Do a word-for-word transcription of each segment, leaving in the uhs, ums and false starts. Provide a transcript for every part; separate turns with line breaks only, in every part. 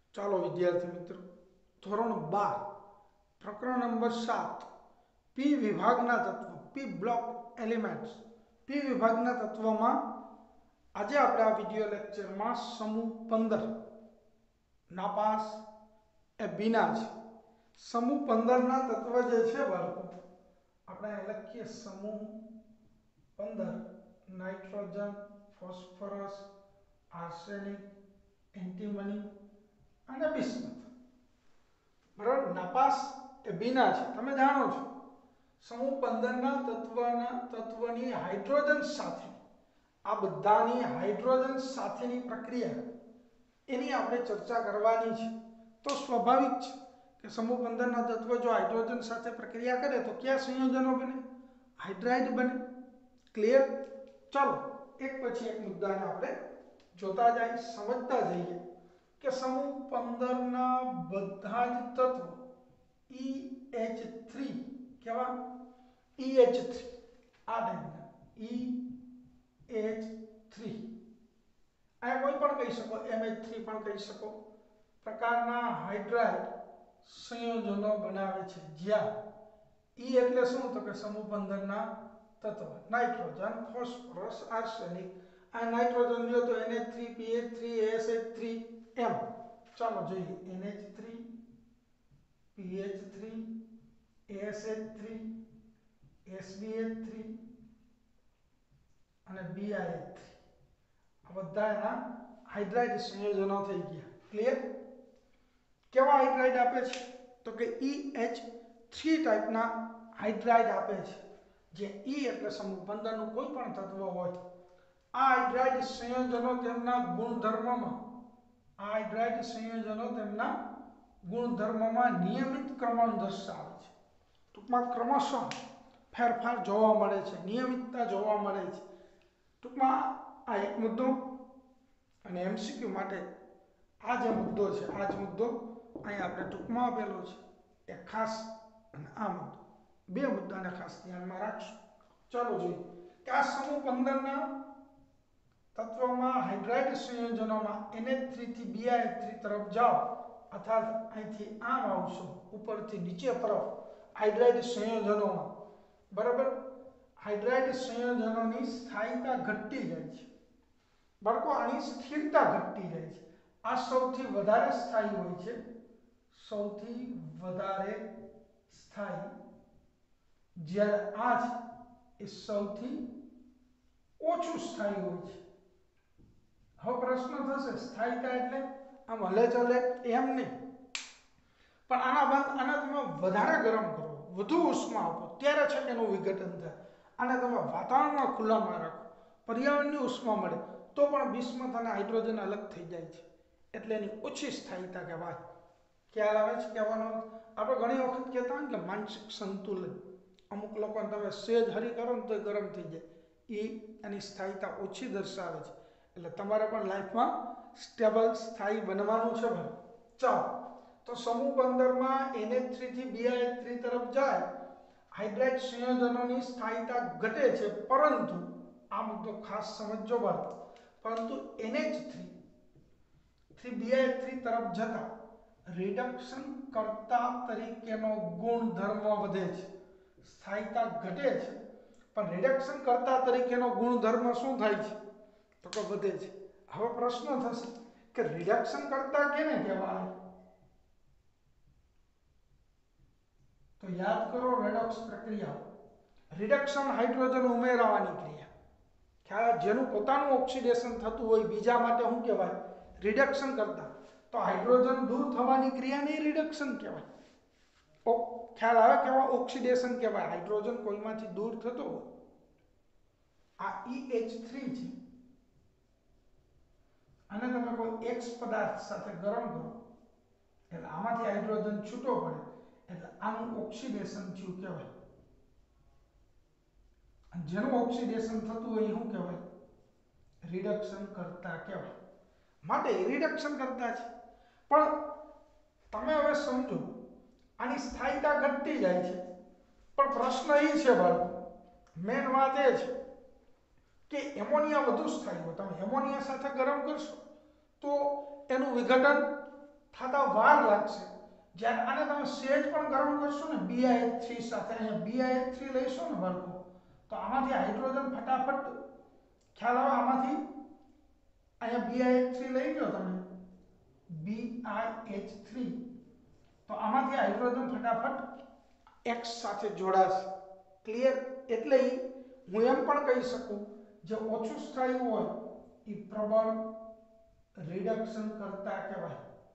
ચાલો વિદ્યાર્થી મિત્રો, ધોરણ બાર પ્રકરણ નંબર સાત પી વિભાગના તત્વો, પી બ્લોક એલિમેન્ટ્સ, પી વિભાગના તત્વોમાં આજે આપણે આ વિડિયો લેક્ચરમાં સમૂહ પંદર નાપાસ એ બીના છે. સમૂહ પંદર ના તત્વ જે છે બાળકો, આપણે લખીએ સમૂહ પંદર નાઇટ્રોજન, ફોસ્ફરસ, આર્સેનિક, એન્ટીમની અને બિસ્મથ. બરાબર, નાપાસ એ બીના છે. તમે જાણો છો સમૂહ પંદર ના તત્વના તત્વની હાઇડ્રોજન સાથે, આ બધાની હાઇડ્રોજન સાથેની પ્રક્રિયા એની આપણે ચર્ચા કરવાની છે. તો સ્વાભાવિક છે કે સમૂહ પંદર ના તત્વ જો હાઇડ્રોજન સાથે પ્રક્રિયા કરે તો કયા સંયોજનો બને? હાઇડ્રાઇડ બને. ક્લિયર? ચાલો એક પછી એક મુદ્દાને આપણે જોતા જઈએ, સમજતા જઈએ કે સમૂહ પંદર ના બધા જ તત્વો E H થ્રી કેવા? E H થ્રી આ ટાઈપના E H થ્રી, આ કોઈ પણ કહી શકો, M H થ્રી પણ કહી શકો, પ્રકારના હાઇડ્રાઇડ સંયોજનો બનાવે છે. જ્યાં E એટલે શું? તો કે સમૂહ પંદર ના તત્વ નાઇટ્રોજન, ફોસ્ફરસ, આર્સેનિક. આ નાઇટ્રોજન લ્યો તો N H three, P H three, A S H three એમ. ચાલો જોઈએ N H three, P H three, A S H three, S B H three અને B I H થ્રી. આ બધા એના હાઇડ્રાઇડ સંયોજનો થઈ ગયા. ક્લિયર? કેવા હાઇડ્રાઇડ આપે છે? તો કે E H થ્રી ટાઈપના હાઇડ્રાઇડ આપે છે. જે E એટલે સમૂહ પંદર નું કોઈ પણ તત્વ હોય, આ હાઇડ્રાઇડ સંયોજનો તેમના ગુણધર્મમાં આ હાઇડ્રાઇડ સંયોજનો તેમના ગુણધર્મમાં નિયમિત ક્રમણ દર્શાવે છે. ટૂંકમાં ક્રમશઃ ફેરફાર જોવા મળે છે, નિયમિતતા જોવા મળે છે. ટૂંકમાં આ એક મુદ્દો, અને એમસીક્યુ માટે આ જે મુદ્દો છે, આ જ મુદ્દો અહીં આપણે ટૂંકમાં આપેલો છે એ ખાસ, અને આ મુદ્દો, બે મુદ્દાને ખાસ ધ્યાનમાં રાખશું. ચાલો જોઈએ કે આ સમૂહ પંદર ના તત્વોમાં હાઇડ્રાઇડ સંયોજનોમાં N H થ્રી થી B I H થ્રી તરફ જાઓ, અર્થાત અહીંથી આમ આવશો ઉપરથી નીચે તરફ હાઇડ્રાઇડ સંયોજનોમાં, બરાબર, હાઇડ્રાઇડ સંયોજનોની સ્થાયીતા ઘટતી જાય છે. બાળકો, આની સ્થિરતા ઘટતી જાય છે. આ સૌથી વધારે સ્થાયી હોય છે, સૌથી વધારે સ્થાયી, જ્યારે આ છે એ સૌથી ઓછું સ્થાયી હોય છે. હવે પ્રશ્ન થશે, સ્થાયીતા એટલે આમ હલે ચલે એમ નહીં, પણ આના બાદ આને તમે વધારે ગરમ કરો, વધુ ઉષ્મા આપો, ત્યારે છે કે એનું વિઘટન થાય. આને તમે વાતાવરણમાં ખુલ્લામાં રાખો, પર્યાવરણની ઉષ્મા મળે તો પણ બિસ્મથ અને હાઇડ્રોજન અલગ થઈ જાય છે, એટલે એની ઓછી સ્થાયીતા કહેવાય. ખ્યાલ આવે છે કહેવાનો? આપણે ઘણી વખત કહેતા હોય ને કે માનસિક સંતુલન, અમુક લોકોને તમે સેજ હરી કરો ને તો ગરમ થઈ જાય, એ એની સ્થાયીતા ઓછી દર્શાવે છે. એટલે તમારે પણ લાઈફમાં સ્ટેબલ, સ્થાયી બનવાનું છે ભાઈ. ચાલો, તો સમૂહ પંદર માં N H થ્રી થી B I H થ્રી તરફ જાય, હાઇડ્રાઇડ સંયોજનોની સ્થાયીતા ઘટે છે, પરંતુ આ મુદ્દો ખાસ સમજજો બાળકો, પરંતુ N H થ્રી થી B I H થ્રી તરફ જતા રિડક્શન કર્તા તરીકેનો ગુણધર્મ વધે છે. સ્થાયીતા ઘટે છે, પણ રિડક્શન કર્તા તરીકેનો ગુણધર્મ શું થાય છે? તો કે વધે છે. હવે પ્રશ્ન થશે કે રિડક્શન કર્તા કેને કહેવાય? તો યાદ કરો રેડોક્સ પ્રક્રિયા. રિડક્શન હાઇડ્રોજન ઉમેરવાની ક્રિયા. ખ્યાલ, જેનું પોતાનું ઓક્સિડેશન થતું હોય બીજા માટે શું કહેવાય? રિડક્શન કરતા. તો હાઇડ્રોજન દૂર થવાની ક્રિયાને રિડક્શન કહેવાય. ખ્યાલ આવે? કેવા ઓક્સિડેશન કહેવાય? હાઇડ્રોજન કોઈમાંથી દૂર થતો હોય, આ E H થ્રી છે, અને તમે કોઈ X પદાર્થ સાથે ગરમ કરો એટલે આમાંથી હાઇડ્રોજન છૂટો પડે, એટલે આનું ઓક્સિડેશન થયું કહેવાય. અને જેનું ઓક્સિડેશન થતું હોય એ શું કહેવાય? રિડક્શન કરતા કહેવાય. માટે રિડક્શન કરતા છે. પણ તમે હવે સમજો, આની સ્થાયીતા ઘટતી જાય છે, પણ પ્રશ્ન એ છે બાળકો, મેન વાત એ છે કે એમોનિયા વધુ સ્થાયી હોય. તમે એમોનિયા સાથે ગરમ કરશો તો એનું વિઘટન થતા વાર લાગશે. જ્યારે આને તમે સેજ પણ ગરમ કરશો ને બી આઈ એચ થ્રી સાથે, અહીંયા બી આઈ એચ થ્રી લઈશો ને બાળકો, તો આમાંથી હાઇડ્રોજન ફટાફટ ખ્યાલ આવે આમાંથી, અહીંયા બી આઈ એચ થ્રી લઈ લો તમે, બી આઈ એચ થ્રી, તો આમાંથી હાઇડ્રોજન ફટાફટ X સાથે જોડાશે. ક્લિયર? એટલે હું એમ પણ કહી શકું જે ઓછું સ્થાયી હોય એ પ્રબળ રિડક્શન કરતા કહેવાય.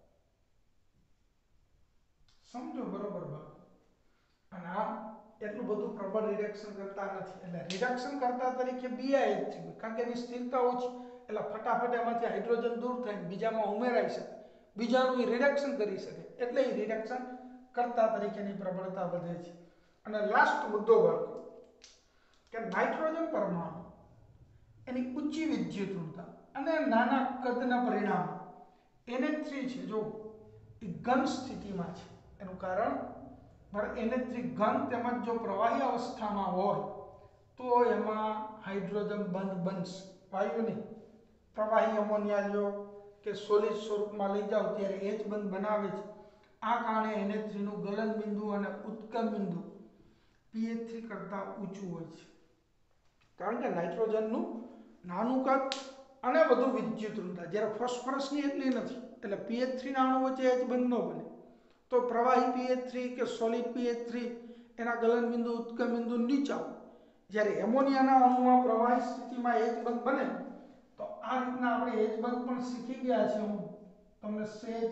સમજો બરોબર બાળકો? અને આ એટલું બધું પ્રબળ રિડક્શન કરતા નથી. એટલે રિડક્શન કરતા તરીકે બી આઈ એચ થ્રી, કારણ કે એની સ્થિરતા ઓછી, એટલે ફટાફટ એમાંથી હાઇડ્રોજન દૂર થઈને બીજામાં ઉમેરાઈ શકે, બીજાનું એ રિડક્શન કરી શકે, એટલે એ રિડક્શન કરતા તરીકેની પ્રબળતા વધે છે. અને લાસ્ટ મુદ્દો બાળકો કે નાઇટ્રોજન પરમાણુ એની ઊંચી વિદ્યુતઋણતા અને નાના કદના પરિણામે એન એચ થ્રી છે જો એ ઘન સ્થિતિમાં છે. એનું કારણ પણ એન એચ થ્રી ઘન તેમજ જો પ્રવાહી અવસ્થામાં હોય તો એમાં હાઇડ્રોજન બંધ બનશે, વાયુ નહીં. પ્રવાહી અમોનિયા લ્યો કે સોલિડ સ્વરૂપમાં લઈ જાઓ ત્યારે એચ બંધ બનાવે છે. આ કારણે એન એચ થ્રી નું ગલન બિંદુ અને ઉત્કલ બિંદુ પી એચ થ્રી કરતાં ઊંચું હોય છે. કારણ કે નાઇટ્રોજનનું નાનું કદ અને વધુ વિદ્યુતઋણતા, જ્યારે ફોસ્ફરસની એટલી નથી, એટલે પી એચ થ્રી ના અણુ વચ્ચે એચ બંધ ન બને. તો પ્રવાહી પી એચ થ્રી કે સોલિડ પી એચ થ્રી એના ગલન બિંદુ ઉત્કલ બિંદુ નીચા હોય. જ્યારે એમોનિયાના અણુમાં પ્રવાહી સ્થિતિમાં એચ બંધ બને, તો આ રીતના આપણે એચ બંધ પણ શીખી ગયા છે. હું તમને સેજ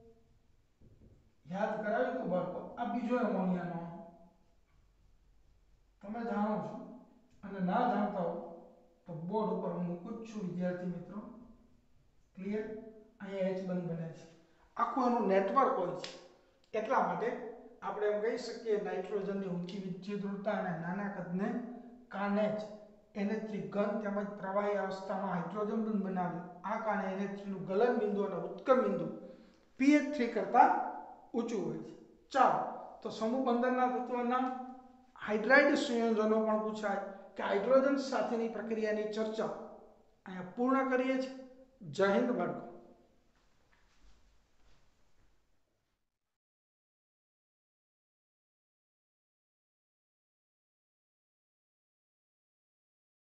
યાદ કરાવી દઉં બાળકો. આ બીજો એમોનિયાનો અણુ તમે જાણો છો, અને ના જાણતા હો તો બોર્ડ ઉપર હું મૂકું જ છું વિદ્યાર્થી મિત્રો. ક્લિયર? અહીંયા એચ બંધ બને છે, આખું એનું નેટવર્ક હોય છે. એટલા માટે આપણે એમ કહી શકીએ નાઇટ્રોજનની ઊંચી વિદ્યુતઋણતા અને નાના કદને કારણે જ એન એચ થ્રી ઘન તેમજ પ્રવાહી અવસ્થામાં હાઇડ્રોજન બંધ બનાવે. આ કારણે એન એચ થ્રી નું ગલન બિંદુ અને ઉત્કલ બિંદુ પી એચ થ્રી કરતાં ઊંચું હોય છે. ચાલો, તો સમૂહ બંધનના તત્વના હાઇડ્રાઇડ સંયોજનો પણ પૂછાય કે હાઇડ્રોજન સાથેની પ્રક્રિયાની ચર્ચા અહીંયા પૂર્ણ કરીએ છીએ. જય હિન્દ બાળકો.